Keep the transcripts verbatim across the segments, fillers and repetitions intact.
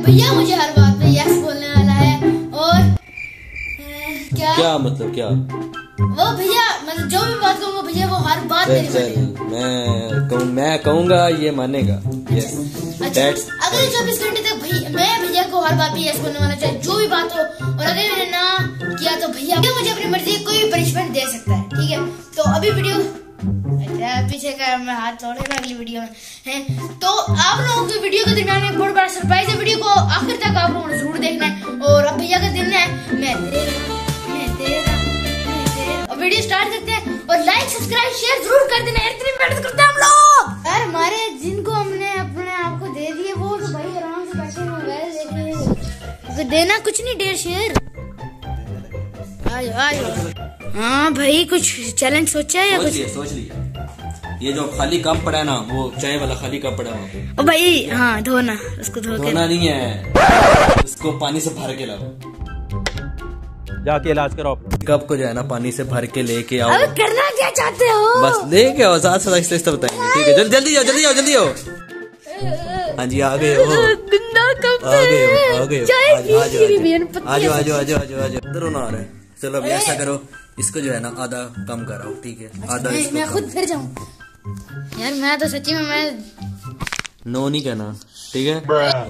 भैया मुझे हर बात पे यस बोलने वाला है। और क्या क्या मतलब क्या वो भैया मतलब जो भी बात कहूँगा भैया वो हर बात चल चल मैं कहूँ मैं कहूँगा ये मानेगा। यस अच्छा अगले चौबीस घंटे तक भैया मैं भैया को हर बात पे यस बोलने वाला, चाहे जो भी बात हो। और अगर मैंने ना किया तो भैया मुझे अपनी मर्जी कोई भी पनिशमेंट दे सकता है, ठीक है। तो अभी वीडियो अच्छा पीछे का मैं हाथ तोड़ेगा अगली वीडियो में है। तो आप लोगों को वीडियो के दरमियान में बहुत बड़ा सरप्राइज है, वीडियो को आखिर तक आप लोगों ने जरूर देखना है। और अब भैया का दिन है, मैं तेरा मैं तेरा मैं तेरा। और वीडियो स्टार्ट करते हैं और लाइक सब्सक्राइब शेयर जरूर कर देना, इतनी मेहनत करते हैं हम लोग यार। हमारे जिनको हमने अपने आप को दे दिए वो तो भाई आराम से बैठे हुए देखिए, देना कुछ नहीं डेढ़ शेयर। आयो आयो हाँ भाई कुछ चैलेंज सोचा है या कुछ? सोच लिया। ये जो खाली कप पड़ा है ना वो चाय वाला खाली कप पड़ा है ओ भाई हाँ धोना, उसको धो के धोना नहीं है, उसको पानी से भर के लाओ, जाके इलाज कराओ। कप को जो है ना पानी से भर के लेके आओ। अब करना क्या चाहते हो? बस लेके आओ, साथ साथ आहिस्ते आहिस्ते बताएंगे, ठीक है। जल्दी जल्दी आओ जल्दी आओ जल्दी आओ। हाँ जी आ गए हो, आ गए हो आ गए हो, आजो आजो आजो आजो आजो इधर ना आ रहे। चलो अभी ऐसा करो, इसको जो है ना आधा कम कराओ, ठीक है। आधा मैं, मैं खुद फिर जाऊँ यार, मैं तो सच्ची में मैं नो नहीं कहना, ठीक है।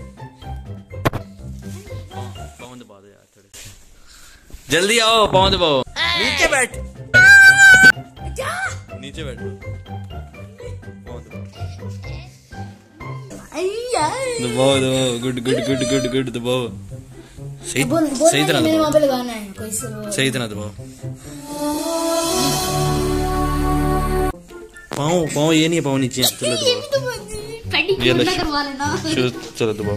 पाँव दबा दो यार थोड़े, जल्दी आओ पाँव दबाओ। नीचे बैठ नीचे बैठो, दबाओ दबाओ, good good good good good दबाओ, सही सही तरह दबाओ, लगाना है कोई सही तरह दबाओ। पाँव पाँव ये नहीं, पाँव नीचे। चलो दबाओ, ये लो शुरू, चलो दबाओ।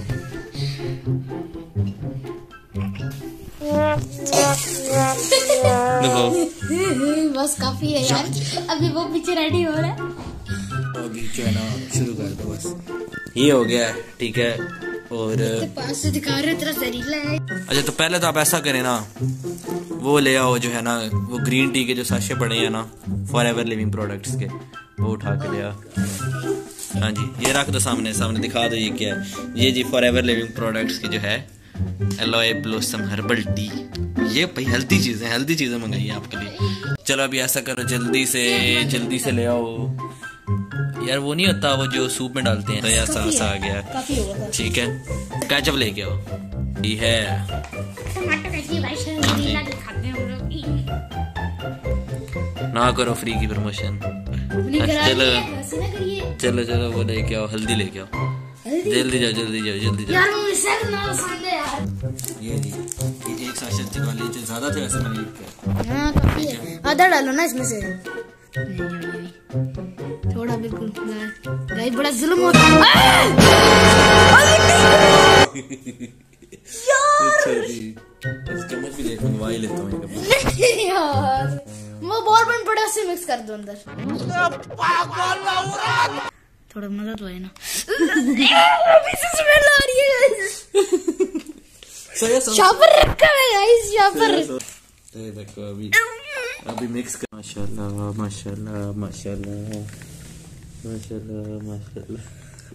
दबाओ बस काफी है यार, अभी वो पीछे रेडी हो रहा है। अभी जो है ना शुरू कर दो बस, ये हो गया है, ठीक है। और पास से दिखा रहे तेरा जहरीला है। अच्छा तो पहले तो आप ऐसा करें ना, वो ले आओ जो है ना वो ग्रीन टी के जो साशे पड़े हैं ना फॉर एवर लिविंग प्रोडक्ट्स के, वो उठा के ले आओ। हाँ जी ये रख दो सामने, सामने दिखा दो ये क्या है। ये जी फॉर एवर लिविंग प्रोडक्ट्स की जो है एलोए ब्लॉसम हर्बल टी, ये भाई हेल्थी चीजें हेल्थी चीजें मंगाई है आपके लिए। चलो अभी ऐसा करो, जल्दी से जल्दी से ले आओ यार, वो नहीं होता वो जो सूप में डालते हैं, तो यार सास आ गया, ठीक है। केचप लेके आओ, ये है ना करो फ्री की प्रमोशन। चलो चलो चलो वो लेके आओ, हल्दी लेके आओ, जल्दी जाओ जल्दी जाओ जल्दी जाओ। ये जी ये एक साशे वाली जो ज्यादा थे वैसे मैंने लिखा, आधा डालो ना इसमें से, थोड़ा बिल्कुल गाइस, बड़ा जुल्म होता है चम्मच भी देख मंगवा ही लेता हूँ यार। वो बॉल बन पड़ा उससे मिक्स कर दो अंदर, थोड़ा मजा तो है ना। अभी से स्मेल आ रही है, शॉपर रखा है गाइस, शॉपर देखो अभी अभी मिक्स कर। माशाल्लाह माशाल्लाह माशाल्लाह माशाल्लाह माशाल्लाह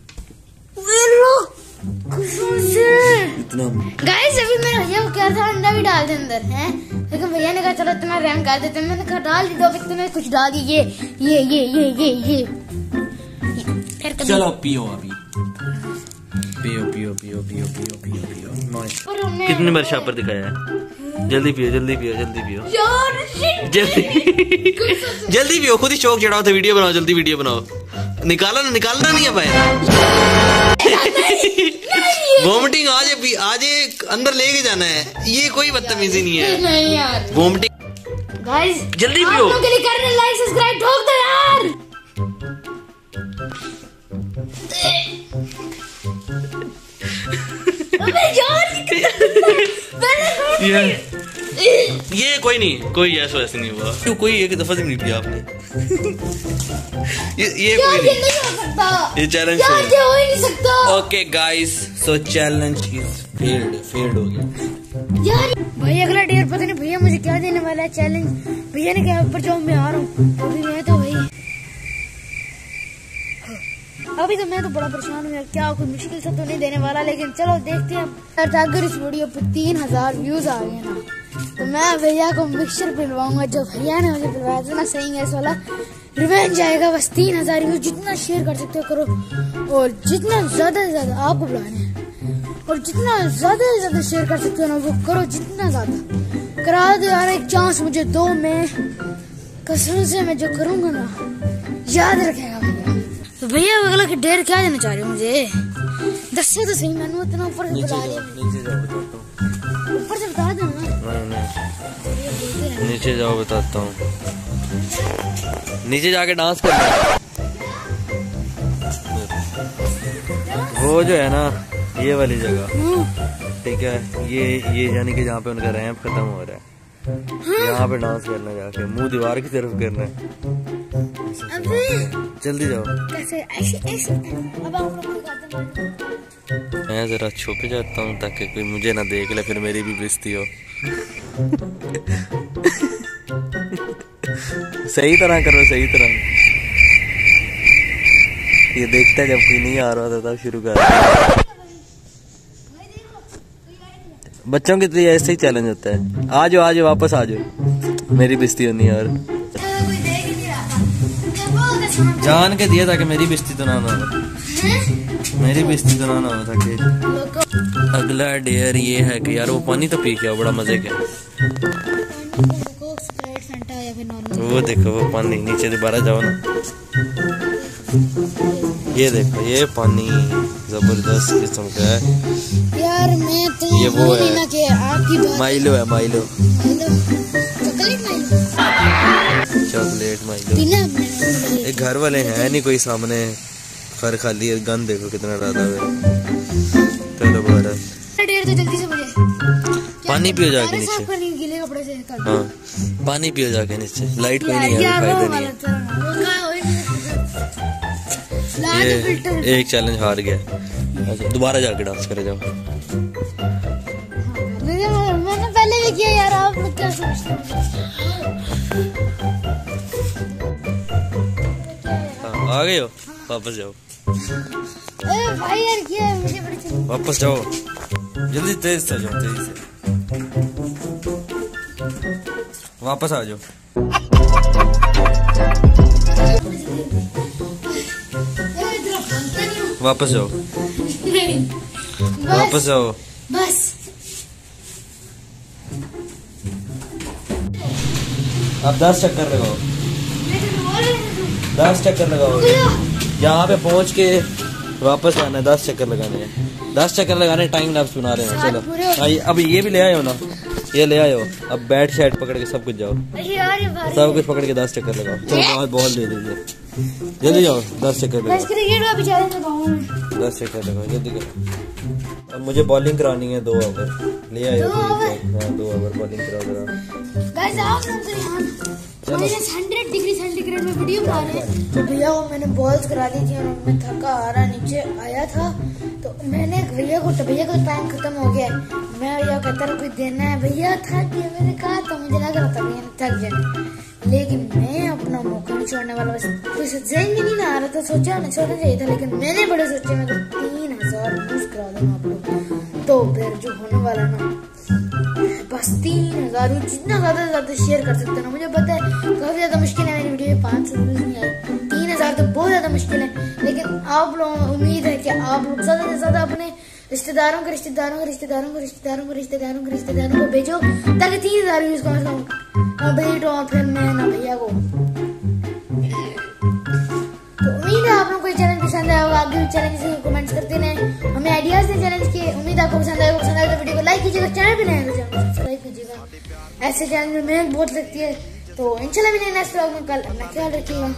इतना। गाइस अभी मेरे भैया को क्या था, अंडा भी डाल दे अंदर है, लेकिन भैया ने कहा चलो इतना रैंक कर देते, मैंने कहा डाल दी दो, अभी तुमने कुछ डाल दी, ये ये ये ये ये ये फिर चलो पियो अभी, पियो पियो पियो पियो पियो पियो पियो। कितनी बार शापर दिखाया है, जल्दी पियो जल्दी पियो जल्दी पियो जल्दी जल्दी पियो, खुद ही शौक चढ़ाओ तो वीडियो बनाओ, जल्दी वीडियो बनाओ, निकालो ना, निकालना नहीं है भाई। वोमिटिंग आज आज अंदर लेके जाना है, ये कोई बदतमीजी नहीं है। वोमिटिंग गाइस जल्दी पियो, आप लोगों के लिए करने लाइक सब्सक्राइब ठोक दो यार। अबे यार ये, ये कोई नहीं, कोई ऐसा ऐसे नहीं हुआ, क्यों कोई एक दफा से नहीं पिया आपने। ये ये कोई नहीं, नहीं हो सकता, ये चैलेंज यार ये हो ही नहीं सकता। Okay guys so challenge is failed, failed हो गया यार। भाई अगला डेयर पता नहीं भैया मुझे क्या देने वाला है चैलेंज, भैया ने कहा ऊपर जाओ मैं आ रहा हूँ, अभी मैं तो भाई अभी तो मैं तो बड़ा परेशान हूँ यार, क्या कोई मुश्किल से तो नहीं देने वाला, लेकिन चलो देखते हैं। अगर इस वीडियो पे तीन हजार व्यूज आ गए ना तो मैं भैया को मिक्सचर पिलवाऊंगा जो भैया ने मुझे पिलवाया था ना। सही है, इस वाला रिवेंज आएगा। बस तीन हजार व्यूज, जितना शेयर कर सकते हो करो, और जितना ज्यादा से ज्यादा आपको बुलाने हैं, और जितना ज्यादा से ज्यादा शेयर कर सकते हो ना वो करो, जितना ज्यादा करा दो यार। एक चांस मुझे दो, मैं कसम से मैं जो करूंगा ना याद रखेगा भैया। तो भैया अगला के डेढ़ क्या देना चाह रहे हो मुझे, दस तो सही। मैंने इतना ऊपर से बता दिया, ऊपर से बता दो ना। नीचे जाओ बताता हूँ, नीचे जाके डांस करना। वो जो है ना ये वाली जगह, ठीक है, ये ये यानी कि जहाँ पे उनका रैंप खत्म हो रहा है, यहाँ पे डांस करना, जाके मुंह दीवार की तरफ करना है। जल्दी जाओ। कैसे ऐसे ऐसे अब आप लोग मैं जरा छुप जाता हूँ ताकि कोई मुझे ना देख ले, फिर मेरी भी बेइज्जती हो। सही तरह करो, सही तरह। ये देखता है जब कोई नहीं आ रहा था तब शुरू कर। बच्चों के तो ऐसे ही चैलेंज होता है। आ जाओ आ जाओ, वापस आ जाओ, मेरी बेइज्जती होनी है। और जान के दिया ताकि मेरी बेइज्जती तो ना हो, मेरी बेइज्जती तो ना हो ताकि। अगला डेयर ये है कि यार वो पानी तो पी के आओ, बड़ा मजे का। वो देखो वो पानी, नीचे दोबारा जाओ ना, ये देखो ये पानी जबरदस्त किस्म का है यार। मैं तो ये वो है ना कि आपकी माइलो है, Milo chocolate Milo, chocolate Milo. एक घर वाले हैं नहीं कोई सामने, घर खाली है। गन देखो कितना डाला हुआ है। चलो बाहर डेढ़ तो जल्दी से मुझे पानी पियो जाके नीचे। गीले कपड़े से हाँ पानी पियो जाके नीचे, लाइट कोई नहीं है, फायदा नहीं है। ये एक चैलेंज हार गया। अच्छा दोबारा जाके डांस करे जाओ। मैंने पहले भी किया यार, आप लोग क्या सोचते हैं? आ गए हो, वापस जाओ। ए भाई यार किया है मुझे बड़ी चिंता। वापस जाओ जल्दी, तेज से जाओ, तेज से वापस आ जाओ। वापस जाओ, वापस जाओ बस। अब दस चक्कर लगाओ, दस चक्कर लगाओ। यहाँ पे पहुँच के वापस आना है, दस चक्कर लगाने हैं, दस चक्कर लगाने। टाइम लैप्स बना रहे हैं। चलो अब ये भी ले आए हो ना, ये ले आए हो। अब बैट शैट पकड़ के सब कुछ जाओ, सब कुछ पकड़ के दस चक्कर लगाओ। चलो बहुत बॉल दे दीजिए, जल्दी जाओ, दस चक्कर लगाओ, दस चक्कर लगाओ जल्दी करो। अब मुझे बॉलिंग करानी है, दो ओवर ले आए हो। हाँ दो ओवर बॉलिंग करा दो। हंड्रेड डिग्री सेंटीग्रेड में वीडियो बना रहे हैं। तो भैया वो मैंने बॉल्स करा दी थी और मैं थका आ रहा नीचे आया था, तो मैंने भैया को, तो भैया का टाइम खत्म हो गया। मैं भैया कहता रहा कोई देना है, भैया थक गया। मैंने कहा तो मुझे लग रहा था भैया थक जाए, लेकिन मैं अपना मौका नहीं छोड़ने वाला। बस कोई सजेंगे नहीं ना आ रहा था, सोचा नहीं छोड़ना चाहिए था, लेकिन मैंने बड़े सोचे मैं तो तीन हजार यूज करा दूंगा आप लोग। तो फिर जो होने वाला ना बस तीन हजार, जितना ज्यादा से ज्यादा शेयर कर सकते हो ना। मुझे पता है काफी ज्यादा मुश्किल है, मेरी वीडियो में पाँच सौ व्यूज नहीं आए, तीन हजार तो बहुत ज्यादा मुश्किल है। लेकिन आप लोगों को उम्मीद है कि आप लोग ज्यादा से ज्यादा अपने रिश्तेदारों के रिश्तेदारों के रिश्तेदारों को रिश्तेदारों को रिश्तेदारों को रिश्तेदारों को भेजो, ताकि तीन हजार व्यूज कम से कम भेजो। और फिर मैं ना भैया को, तो उम्मीद है आप लोगों को चैलेंज पसंद आया होगा। आगे भी चैलेंज से कमेंट्स करते रहे, हमें आइडियाज दें चैलेंज के। उम्मीद आपको पसंद आएगा, पसंद आएगा तो वीडियो को लाइक कीजिएगा, चैनल पे नए हैं तो सब्सक्राइब कीजिएगा। ऐसे चैनल में मेहनत बहुत लगती है। तो इंशाल्लाह मिलेंगे नेक्स्ट व्लॉग में कल। अपना ख्याल रखिएगा।